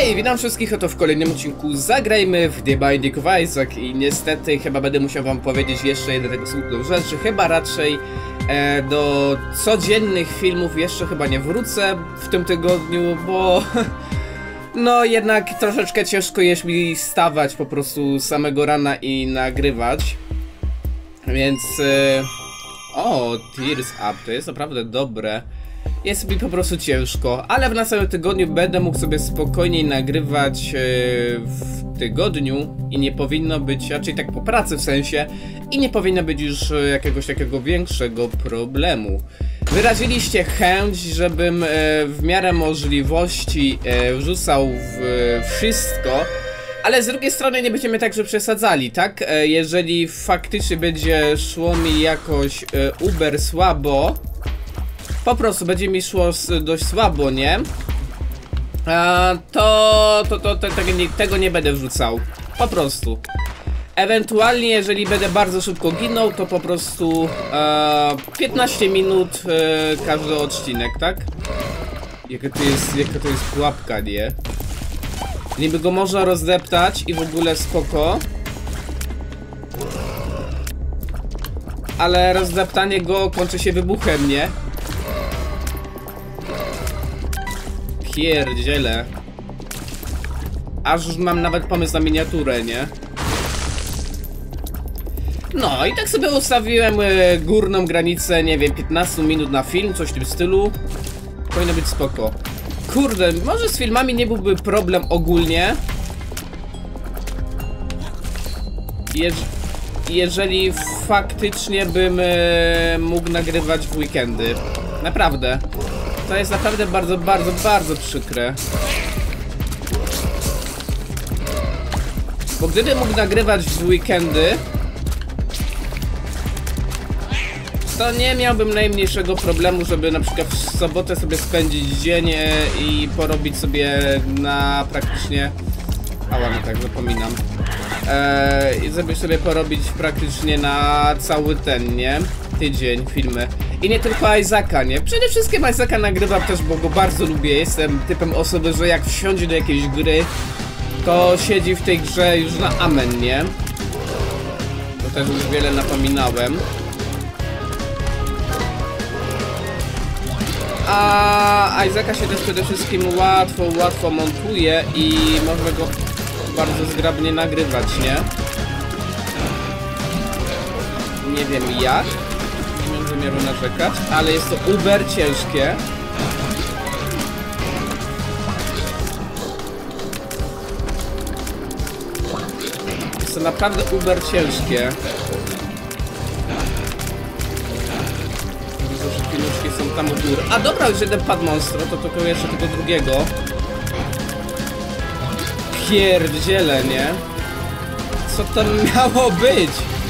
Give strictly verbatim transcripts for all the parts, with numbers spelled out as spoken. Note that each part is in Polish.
Hej, witam wszystkich oto w kolejnym odcinku Zagrajmy w The Binding of Isaac i niestety chyba będę musiał wam powiedzieć jeszcze jedną smutną rzecz, że chyba raczej e, do codziennych filmów jeszcze chyba nie wrócę w tym tygodniu, bo no jednak troszeczkę ciężko jest mi stawać po prostu samego rana i nagrywać, więc e, o, Tears Up, to jest naprawdę dobre. Jest mi po prostu ciężko, ale w następnym tygodniu będę mógł sobie spokojniej nagrywać yy, w tygodniu i nie powinno być, raczej tak po pracy w sensie, i nie powinno być już yy, jakiegoś takiego większego problemu. Wyraziliście chęć, żebym yy, w miarę możliwości yy, wrzucał w yy, wszystko, ale z drugiej strony nie będziemy także przesadzali, tak? Yy, jeżeli faktycznie będzie szło mi jakoś yy, uber słabo, po prostu będzie mi szło dość słabo, nie? A, to, to, to, to tego, nie, tego nie będę wrzucał. Po prostu. Ewentualnie, jeżeli będę bardzo szybko ginął, to po prostu e, piętnaście minut e, każdy odcinek, tak? Jaka to jest, jaka to jest pułapka, nie? Niby go można rozdeptać i w ogóle spoko. Ale rozdeptanie go kończy się wybuchem, nie? Pierdziele. Aż już mam nawet pomysł na miniaturę, nie? No i tak sobie ustawiłem y, górną granicę, nie wiem, piętnaście minut na film, coś w tym stylu. Powinno być spoko. Kurde, może z filmami nie byłby problem ogólnie, Jeż jeżeli faktycznie bym y, mógł nagrywać w weekendy. Naprawdę. To jest naprawdę bardzo, bardzo, bardzo przykre. Bo gdybym mógł nagrywać w weekendy, to nie miałbym najmniejszego problemu, żeby na przykład w sobotę sobie spędzić dzień i porobić sobie na praktycznie... Ała, no tak, zapominam. Eee, I żeby sobie porobić praktycznie na cały ten, nie? Tydzień filmy. I nie tylko Isaaca, nie? Przede wszystkim Isaaca nagrywam też, bo go bardzo lubię. Jestem typem osoby, że jak wsiądzie do jakiejś gry, to siedzi w tej grze już na amen, nie? To też już wiele napominałem. A Isaaca się też przede wszystkim łatwo, łatwo montuje i można go bardzo zgrabnie nagrywać, nie? Nie wiem jak. Nie mam zamiaru narzekać, ale jest to uber ciężkie. Jest to naprawdę uber ciężkie. Widzę, że pieniążki są tam u góry. A dobra, już jeden padł monstro, to tylko jeszcze tego drugiego. Pierdziele, nie? Co to miało być?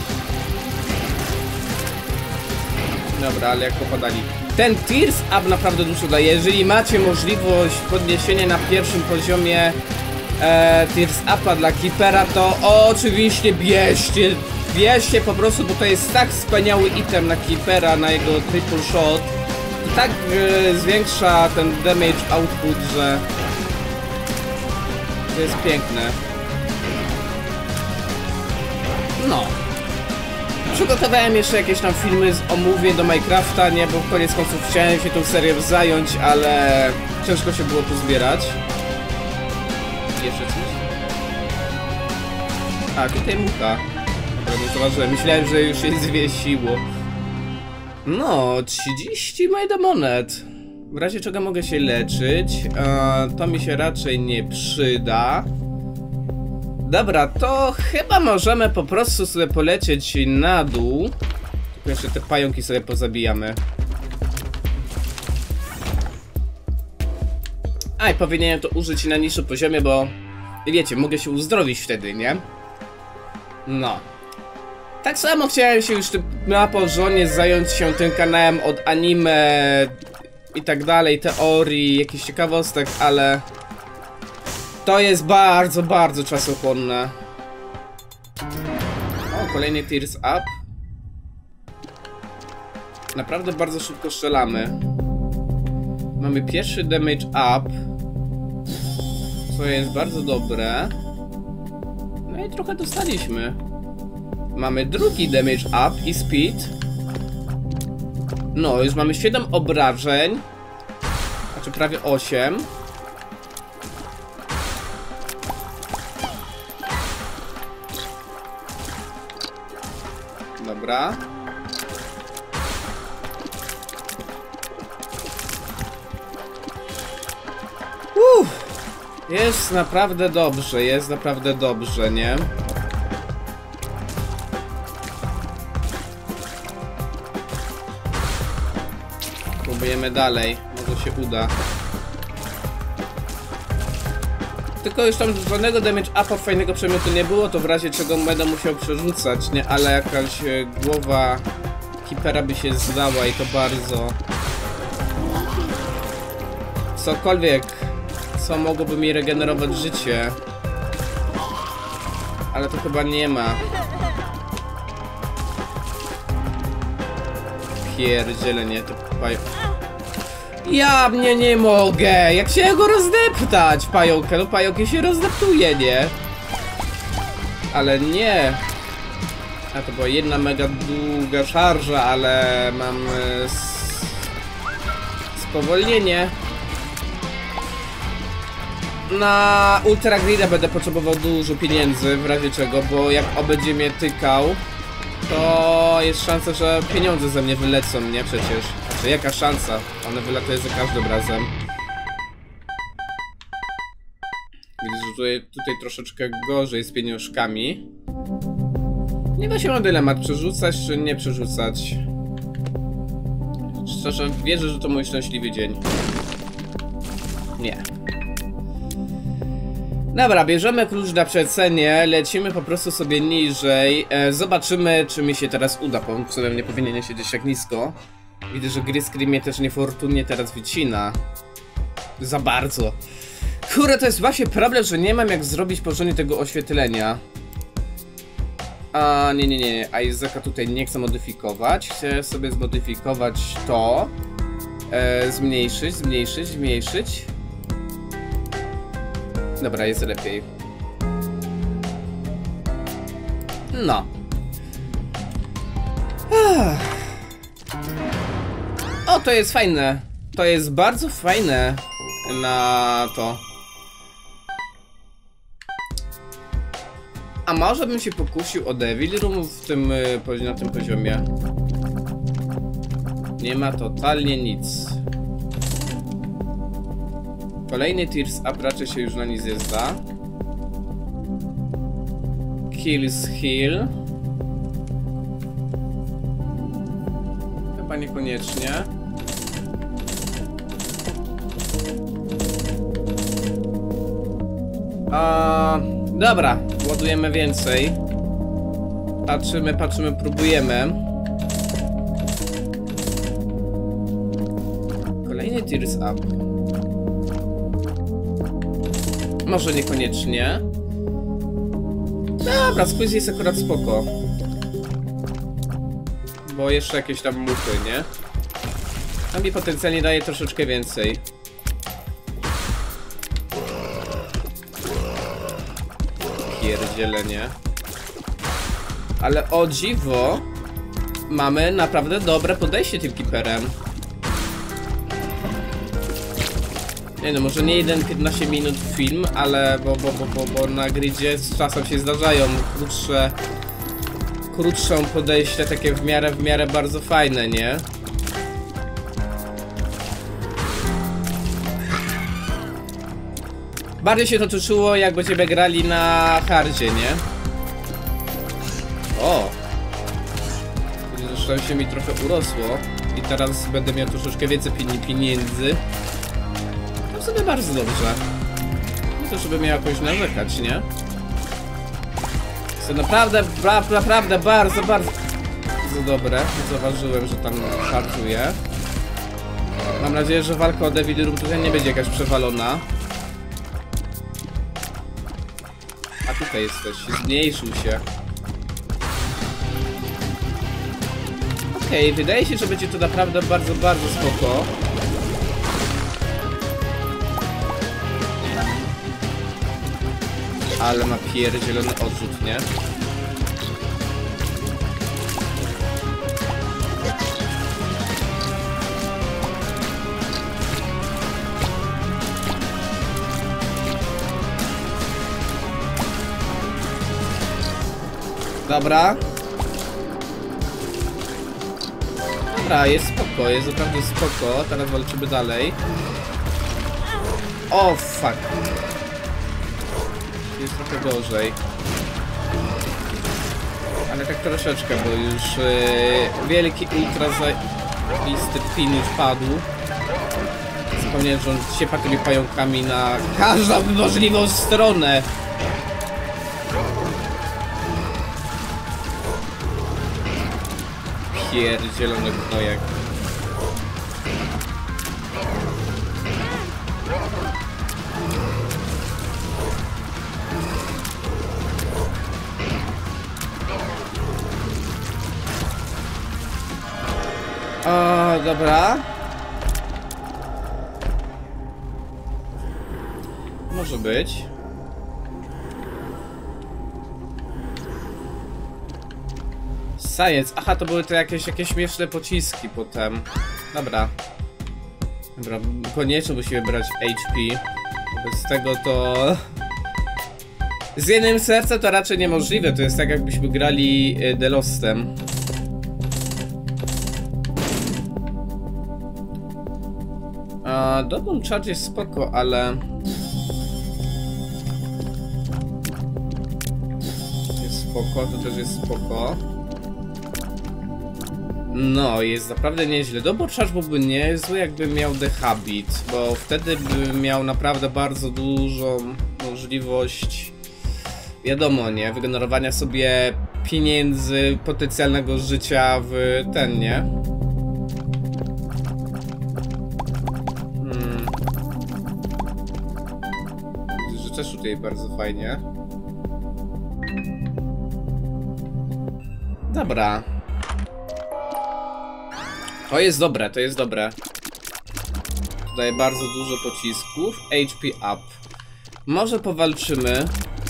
Dobra, ale jak popadali. Ten Tears Up naprawdę dużo daje. Jeżeli macie możliwość podniesienia na pierwszym poziomie e, Tears Upa dla Keepera, to oczywiście bierzcie. Bierzcie po prostu, bo to jest tak wspaniały item na Keepera, na jego triple shot. I tak e, zwiększa ten damage output, że to jest piękne. No. Przygotowałem jeszcze jakieś tam filmy z omówień do Minecrafta, nie, bo koniec końców chciałem się tą serią zająć, ale ciężko się było tu zbierać. Jeszcze coś? A, tutaj mucha. Dobra, nie zauważyłem. Myślałem, że już się zwiesiło. No, trzydzieści majda monet. W razie czego mogę się leczyć. Eee, to mi się raczej nie przyda. Dobra, to chyba możemy po prostu sobie polecieć na dół. Tylko jeszcze te pająki sobie pozabijamy. A i powinienem to użyć na niższym poziomie, bo wiecie, mogę się uzdrowić wtedy, nie? No. Tak samo chciałem się już na porządnie zająć się tym kanałem od anime i tak dalej, teorii, jakichś ciekawostek, ale to jest bardzo, bardzo czasochłonne. O, kolejny Tears Up. Naprawdę bardzo szybko strzelamy. Mamy pierwszy damage up. co jest bardzo dobre. No i trochę dostaliśmy. Mamy drugi damage up i speed. No, już mamy siedem obrażeń. Znaczy prawie osiem. Dobra. Uff. Jest naprawdę dobrze, jest naprawdę dobrze, nie? Próbujemy dalej, może się uda. Tylko już tam żadnego damage upa fajnego przedmiotu nie było, to w razie czego będę musiał przerzucać, nie? Ale jakaś e, głowa Keepera by się zdała i to bardzo. Cokolwiek, co mogłoby mi regenerować życie. Ale to chyba nie ma. Pierdzielenie, to paj... Ja mnie nie mogę! Jak się go rozdeptać, pająkę? No pająk się rozdeptuje, nie? Ale nie. A to była jedna mega długa szarża, ale mam e, spowolnienie. Na Ultra Grida będę potrzebował dużo pieniędzy, w razie czego, bo jak on będzie mnie tykał, to jest szansa, że pieniądze ze mnie wylecą, nie? Przecież. Znaczy, jaka szansa? One wylatuje za każdym razem. Widzisz, że tutaj, tutaj troszeczkę gorzej z pieniążkami. Nie da się mam dylemat, przerzucać czy nie przerzucać. Szczerze, wierzę, że to mój szczęśliwy dzień. Nie. Dobra, bierzemy klucz na przecenie, lecimy po prostu sobie niżej. E, zobaczymy, czy mi się teraz uda, bo w sumie nie powinienem siedzieć tak nisko. Widzę, że gry screen mnie też niefortunnie teraz wycina. Za bardzo. Kurde, to jest właśnie problem, że nie mam jak zrobić porządnie tego oświetlenia. A nie, nie, nie, nie. Isaaca tutaj nie chcę modyfikować. Chcę sobie zmodyfikować to. E, zmniejszyć, zmniejszyć, zmniejszyć. Dobra, jest lepiej. No. O, to jest fajne. To jest bardzo fajne na to. A może bym się pokusił o Devil Room w tym, na tym poziomie? Nie ma totalnie nic. Kolejny Tears Up raczej się już na nic nie zda. Kills Heal. Chyba niekoniecznie. A, dobra, ładujemy więcej. Patrzymy, patrzymy, próbujemy. Kolejny Tears Up. Może niekoniecznie. Dobra, squeeze jest akurat spoko. Bo jeszcze jakieś tam muchy, nie? A mi potencjalnie daje troszeczkę więcej. Pierdzielenie. Ale o dziwo, mamy naprawdę dobre podejście tym Keeperem. Nie no, może nie jeden piętnaście minut film, ale bo, bo, bo, bo, bo na gridzie z czasem się zdarzają krótsze krótsze podejścia, takie w miarę, w miarę bardzo fajne, nie? Bardziej się to czuło, jak będziemy grali na hardzie, nie? O! Szczęście mi trochę urosło i teraz będę miał troszeczkę więcej pieniędzy. To sobie bardzo dobrze. Nie to, żeby miał jakoś narzekać, nie? To naprawdę, naprawdę bardzo, bardzo dobre. Zauważyłem, że tam szarżuje. Mam nadzieję, że walka o Devil Room tutaj nie będzie jakaś przewalona. A tutaj jesteś, zmniejszył się. Okej, okay, wydaje się, że będzie to naprawdę bardzo, bardzo spoko. Ale ma pierdzielony odrzut, nie? Dobra. Dobra, jest spoko, jest naprawdę spoko. Teraz walczymy dalej. O, fuck. Jest trochę gorzej. Ale tak troszeczkę, bo już yy, wielki ultra zajisty pin już padł. Zapomniałem, że on siepa tymi pająkami na każdą możliwą stronę. Pierdzielony gnojek. O, dobra. Może być. Science. Aha, to były to jakieś, jakieś śmieszne pociski potem. Dobra. Dobra, koniecznie musimy brać H P. Bez tego to... Z jednym sercem to raczej niemożliwe. To jest tak, jakbyśmy grali The Lostem. A, double charge jest spoko, ale... Jest spoko, to też jest spoko. No, jest naprawdę nieźle. Double charge byłby niezły, jakby miał The Habit, bo wtedy by miał naprawdę bardzo dużą możliwość, wiadomo, nie, wygenerowania sobie pieniędzy, potencjalnego życia w ten, nie? Hmm. Widzę, że też tutaj bardzo fajnie. Dobra. To jest dobre, to jest dobre. Daje bardzo dużo pocisków. H P up. Może powalczymy.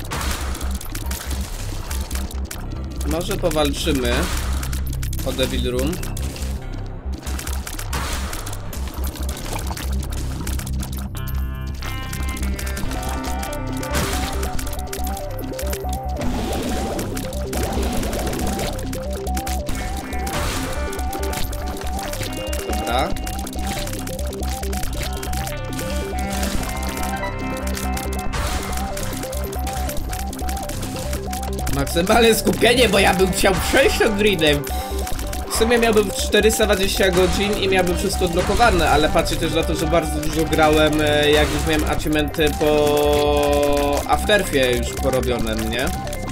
Może powalczymy o Devil Room. Maksymalne skupienie, bo ja bym chciał przejść od Greenem. W sumie miałbym czterysta dwadzieścia godzin i miałbym wszystko odblokowane, ale patrzę też na to, że bardzo dużo grałem, jak już miałem achievementy po Afterfie już porobionym, nie?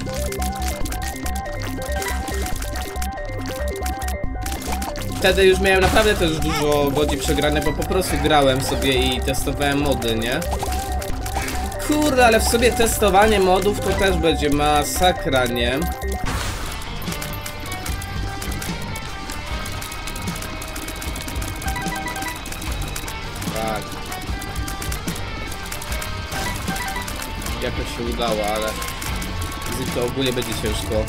Wtedy już miałem naprawdę też dużo godzin przegrane, bo po prostu grałem sobie i testowałem mody, nie? Kurde, ale w sobie testowanie modów to też będzie masakra, nie? Tak. Jakoś się udało, ale to ogólnie będzie ciężko.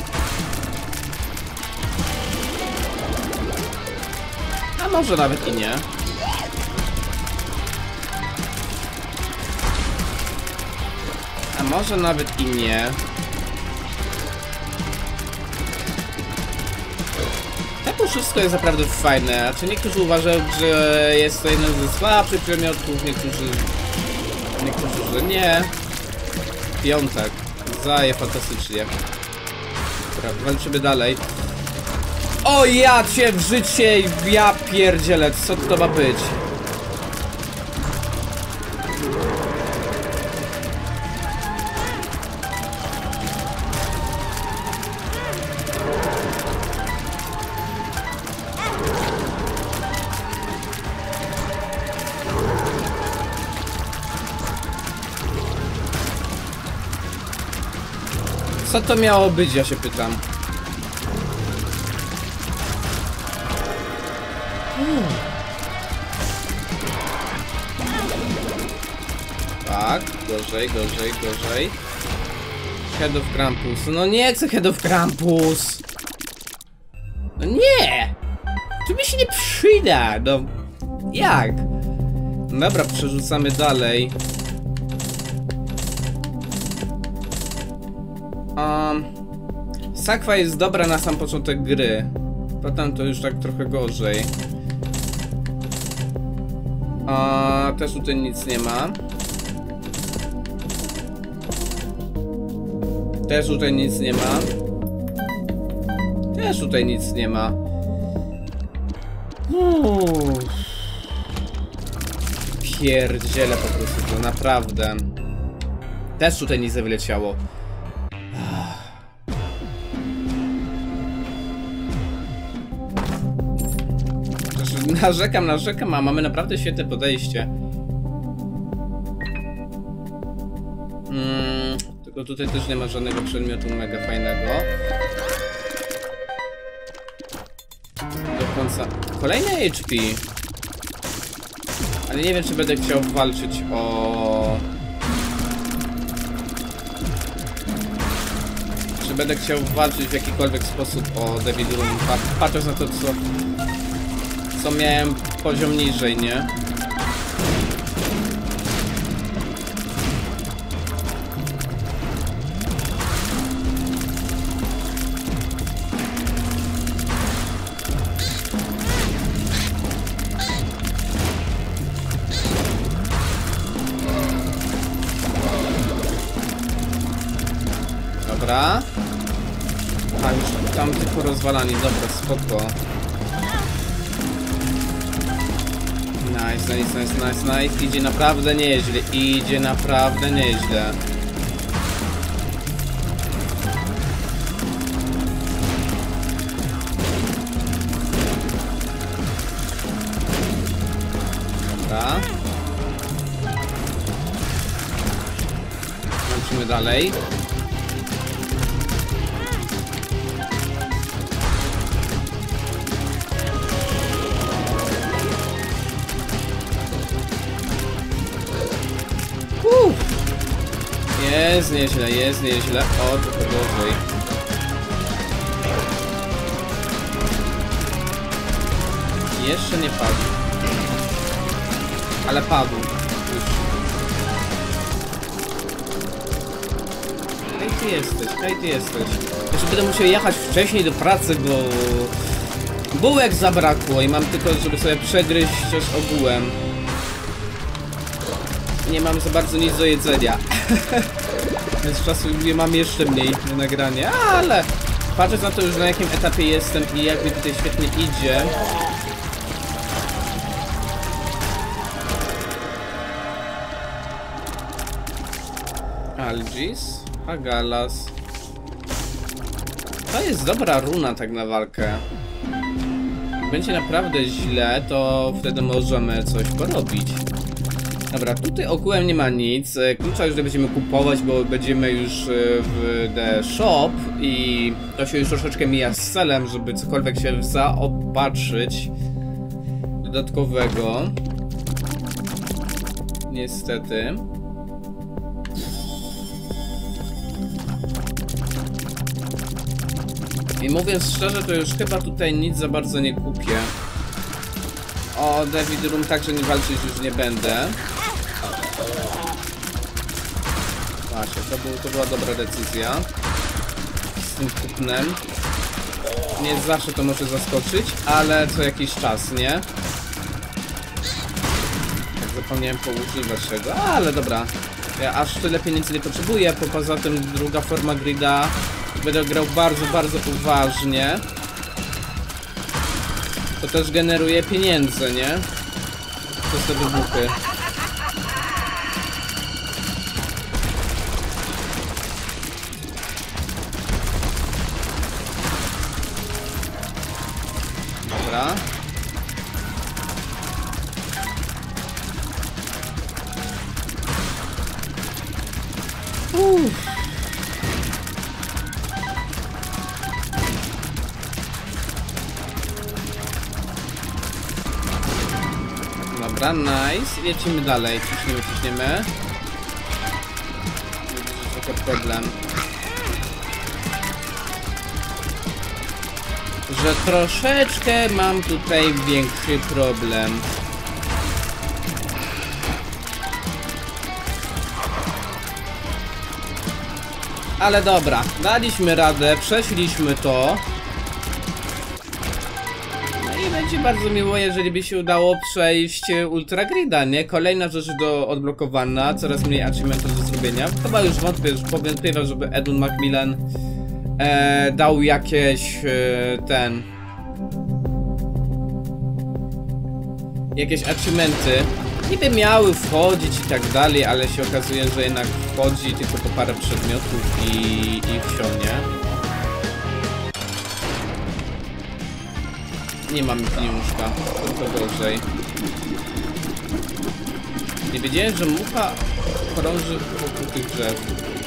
A może nawet i nie. A może nawet i nie. To wszystko jest naprawdę fajne. A czy niektórzy uważają, że jest to jeden ze słabszych przedmiotów, niektórzy... Niektórzy, że nie. Piątek. Zaje fantastycznie. Dobra, walczymy dalej. O ja cię w życie, ja pierdzielę, co to ma być? Co to miało być, ja się pytam. Hmm. Tak, gorzej, gorzej, gorzej. Head of Krampus. No nie chcę Head of Krampus! No nie! To mi się nie przyda, no... Jak? Dobra, przerzucamy dalej. Um, Sakwa jest dobra na sam początek gry. Potem to już tak trochę gorzej. A też tutaj nic nie ma. Też tutaj nic nie ma. Też tutaj nic nie ma. Uff. Pierdziele po prostu, to naprawdę. Też tutaj nic nie wyleciało. Narzekam, narzekam, a mamy naprawdę świetne podejście. Hmm, tylko tutaj też nie ma żadnego przedmiotu mega fajnego. Do końca. Kolejne H P. Ale nie wiem, czy będę chciał walczyć o... Czy będę chciał walczyć w jakikolwiek sposób o Devil Room, patrząc na to, co... Co miałem poziom niżej, nie? Dobra. A już tam tylko rozwalani, dobra, spoko. Nice, nice, nice, nice, nice. Idzie naprawdę nieźle, idzie naprawdę nieźle. Dobra. Lecimy dalej. Jest nieźle, jest nieźle. O, trochę gorzej. Jeszcze nie padł. Ale padł. Już. Hej ty jesteś, hej ty jesteś. Jeszcze będę musiał jechać wcześniej do pracy, bo... bułek zabrakło i mam tylko, żeby sobie przegryźć coś ogółem. Nie mam za bardzo nic do jedzenia. Więc czasu nie mam jeszcze mniej na nagranie, ale patrząc na to już, na jakim etapie jestem i jak mi tutaj świetnie idzie. Algis, Agalas. To jest dobra runa tak na walkę. Jak będzie naprawdę źle, to wtedy możemy coś porobić. Dobra, tutaj ogółem nie ma nic. Klucza już nie będziemy kupować, bo będziemy już w The Shop i to się już troszeczkę mija z celem, żeby cokolwiek się zaopatrzyć dodatkowego. Niestety. I mówiąc szczerze, to już chyba tutaj nic za bardzo nie kupię. O Devil Room także nie walczyć już nie będę. Właśnie, to, był, to była dobra decyzja. Z tym kupnem. Nie zawsze to może zaskoczyć, ale co jakiś czas, nie? Tak zapomniałem poużywać tego, ale dobra. Ja aż tyle pieniędzy nie potrzebuję, bo poza tym druga forma grida będę grał bardzo, bardzo uważnie. To też generuje pieniądze, nie? Przez te wybuchy. Dobra. Uff. Dobra, nice. Lecimy dalej. Ciśniemy, ciśniemy. Widzę, że to problem. że troszeczkę mam tutaj większy problem. Ale dobra, daliśmy radę, przeszliśmy to. No i będzie bardzo miło, jeżeli by się udało przejść Ultra Grida, nie? Kolejna rzecz do odblokowania, coraz mniej achievementów do zrobienia. Chyba już wątpię, powątpiewam, żeby Edmund Macmillan e, dał jakieś e, ten... jakieś achievementy. Niby miały wchodzić i tak dalej, ale się okazuje, że jednak wchodzi tylko po parę przedmiotów i, i wsiądzie. Nie mamy pieniążka, to gorzej. Nie wiedziałem, że mucha krąży wokół tych drzew.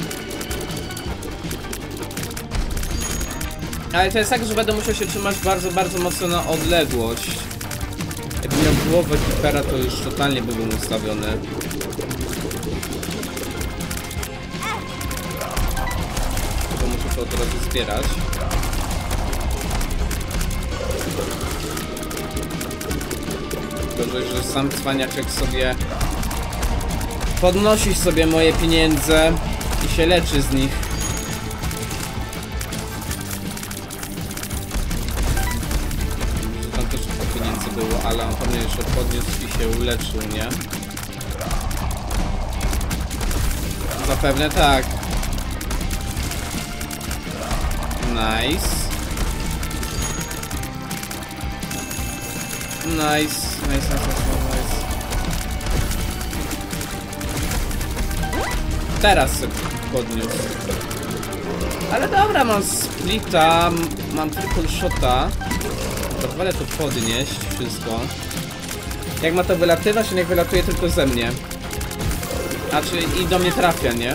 Ale to jest tak, że będę musiał się trzymać bardzo, bardzo mocno na odległość. Jakbym miał głowę Keepera, to już totalnie byłbym ustawiony. Tylko muszę to od razu zbierać. Gorzej, że sam cwaniaczek sobie podnosi sobie moje pieniądze i się leczy z nich. Tam też trochę pieniędzy było, ale on pewnie jeszcze podniósł i się uleczył, nie? Zapewne tak. Nice. Nice, nice, nice, nice, nice. Teraz sobie podniósł. Ale dobra, mam splita, mam triple shota. Pozwolę to podnieść wszystko. Jak ma to wylatywać, niech wylatuje tylko ze mnie. A czy i do mnie trafia, nie?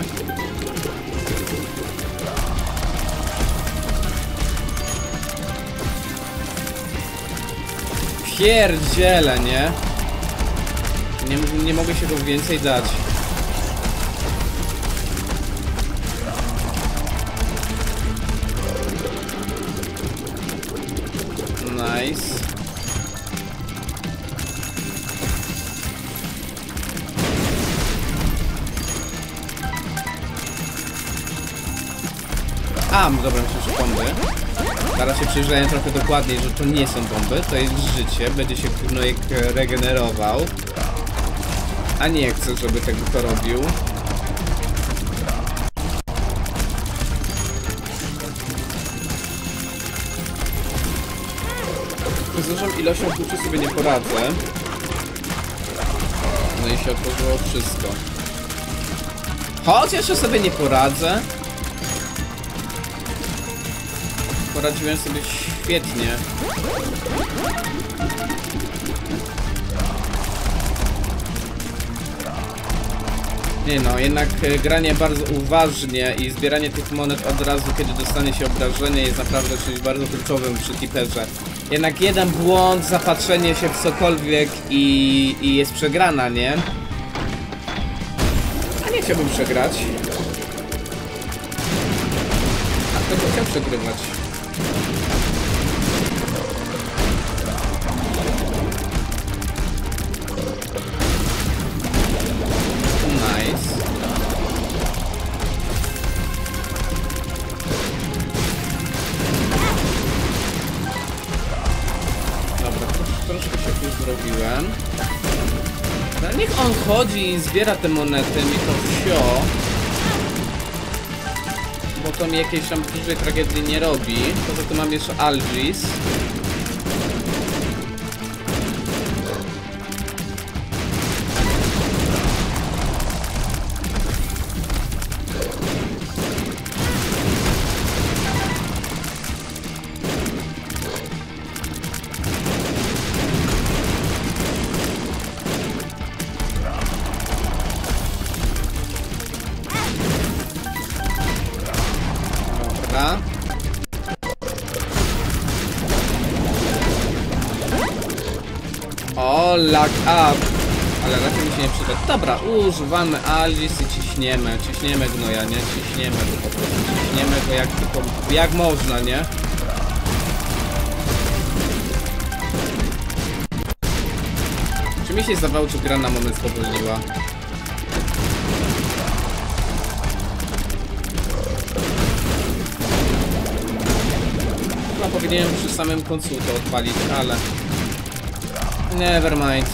Pierdziele, nie? Nie, nie mogę się go więcej dać. Nice. A, dobra, myślę, że bomby. Teraz się przyjrzałem trochę dokładniej, że to nie są bomby, to jest życie. Będzie się Knojek regenerował. A nie chcę, żeby tego to robił. Z dużą ilością kluczy sobie nie poradzę. No i się otworzyło wszystko. Choć jeszcze sobie nie poradzę. Poradziłem sobie świetnie. Nie no, jednak granie bardzo uważnie i zbieranie tych monet od razu, kiedy dostanie się obrażenie, jest naprawdę czymś bardzo kluczowym przy Keeperze. Jednak jeden błąd, zapatrzenie się w cokolwiek i, i jest przegrana, nie? A nie chciałbym przegrać. A kto by chciał przegrywać? Nice. Dobra, troszkę się tu zrobiłem. No, niech on chodzi i zbiera te monety, mi to wsio. Bo to mi jakiejś tam dużej tragedii nie robi. Poza tym mam jeszcze Algis. Dobra. O, lag up. Ale raczej mi się nie przyda. Dobra, używamy Algis i ciśniemy. Ciśniemy gnoja, nie? Ciśniemy go po prostu. Ciśniemy go jak tylko, jak można, nie? Czy mi się zdawało, czy gra na moment spowolniła? Chyba powinienem przy samym końcu to odpalić, ale... Nevermind.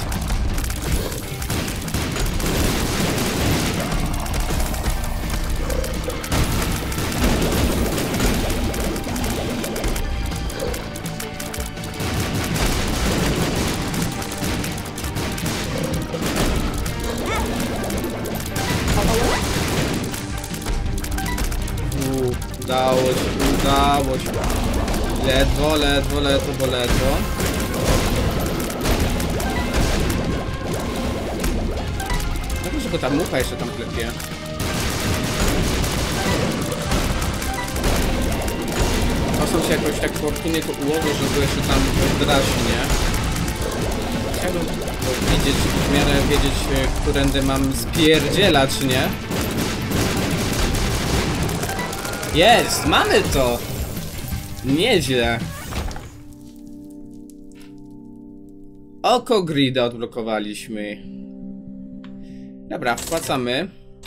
Udało się, udało się. Ledwo, ledwo, ledwo, ledwo. Dobrze, że go ta mucha jeszcze tam klepie. Czasem się jakoś tak fortunie to ułoży, żeby jeszcze tam draśnie. Chciałbym widzieć, w miarę wiedzieć, którędy mam spierdzielać, nie? Jest! Mamy to! Nieźle. Oko Grida odblokowaliśmy. Dobra, wpłacamy.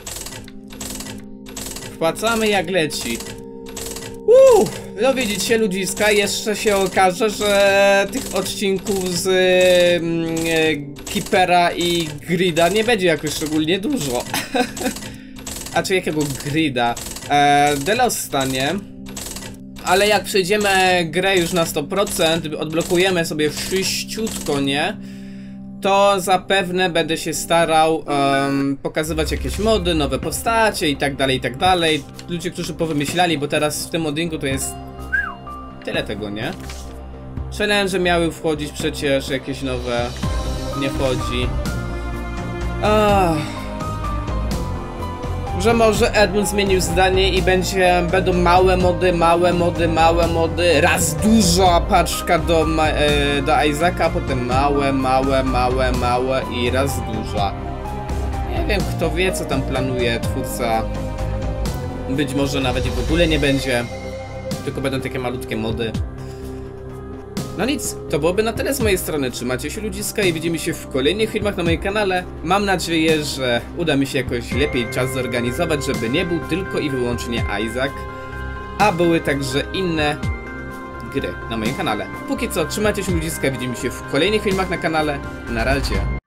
Wpłacamy jak leci. Uuu, no widzicie ludziska, jeszcze się okaże, że tych odcinków z yy, Keepera i Grida nie będzie jakoś szczególnie dużo. A czy jakiego Grida? Eee, Delos stanie. Ale jak przejdziemy grę już na sto procent, odblokujemy sobie wszyściutko, nie? To zapewne będę się starał um, pokazywać jakieś mody, nowe postacie i tak dalej, i tak dalej. Ludzie, którzy powymyślali, bo teraz w tym moddingu to jest tyle tego, nie? Challenge miały wchodzić przecież jakieś nowe. Nie wchodzi. Ah. Że może Edmund zmienił zdanie i będzie, będą małe mody, małe mody, małe mody, raz duża paczka do, e, do Isaaca, a potem małe, małe, małe, małe i raz duża. Nie wiem, kto wie, co tam planuje twórca. Być może nawet i w ogóle nie będzie, tylko będą takie malutkie mody. No nic, to byłoby na tyle z mojej strony. Trzymajcie się ludziska i widzimy się w kolejnych filmach na moim kanale. Mam nadzieję, że uda mi się jakoś lepiej czas zorganizować, żeby nie był tylko i wyłącznie Isaac, a były także inne gry na moim kanale. Póki co, trzymajcie się ludziska, widzimy się w kolejnych filmach na kanale. Na razie.